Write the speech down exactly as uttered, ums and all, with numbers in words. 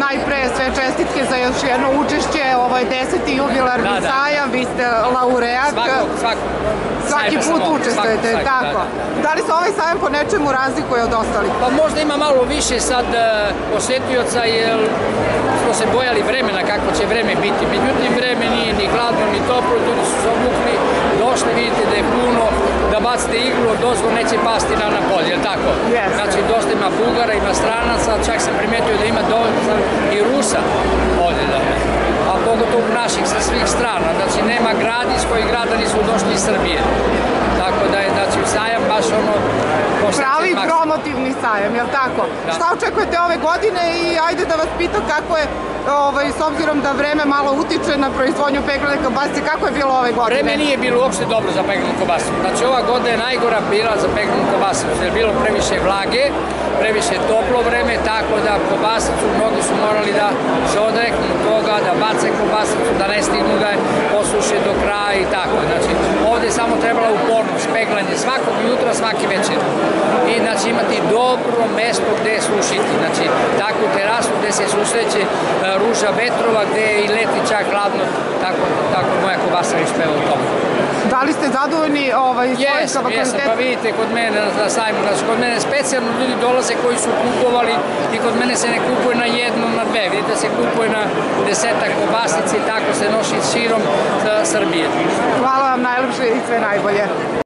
najpre sve čestitke za još jedno učešće, ovo je deseti jubilarni sajam, vi ste laureat. Svaki put učestvujete, tako. Da li se ovaj sajam po nečemu razlikuje od ostalih? Pa možda ima malo više sad posetioca, jer smo se bojali vremena, kako će vreme biti. Međutim, vreme nije ni hladno, ni toplo, ljudi su se obukli, došli, vidite da je puno, da bacite iglu, od dozgo neće pasti na polje, je li tako? Znači, dosta ima Bugara, ima stranaca, čak sam primetio da ima dosta i Rusa ovdje, a pogotovo naših sa svih strana. Znači, nema grada iz kojih grada nisu došli iz Srbije. Tako da je, znači, sajam baš ono... Pravi promotivni sajam, je li tako? Šta očekujete ove godine i ajde da vas pitam kako je, s obzirom da vreme malo utiče na proizvodnju peglane kobasice, kako je bilo ove godine? Vreme nije bilo uopšte dobro za peglanu kobasicu. Znači, ova godina je najgora bila za peglanu kobasicu, jer je bilo previše vlage, previše toplo vreme, tako da kobasicu mnogi su morali da se odreknu toga, da bace kobasicu, da ne stignu da je posuše do kraja i tako. Znači, ovde je samo trebala upornost, peglanje svakog jutra, svaki večer. I znači imati dobro mesto gde sušiti, znači takvu terasu gde se susreće ruža vetrova, gde i leti čak hladno, tako moja kobasa uspeva u tome. Da li ste zadovoljni svojim kapacitetom? Jesam, pa vidite kod mene na sajmu, znači kod mene specijalno ljudi dolaze koji su kupovali i kod mene se ne kupuje na jednu, na dve, vidite se kupuje na desetak kobasici i tako se nosi širom Srbije. Hvala vam najlepše i sve najbolje.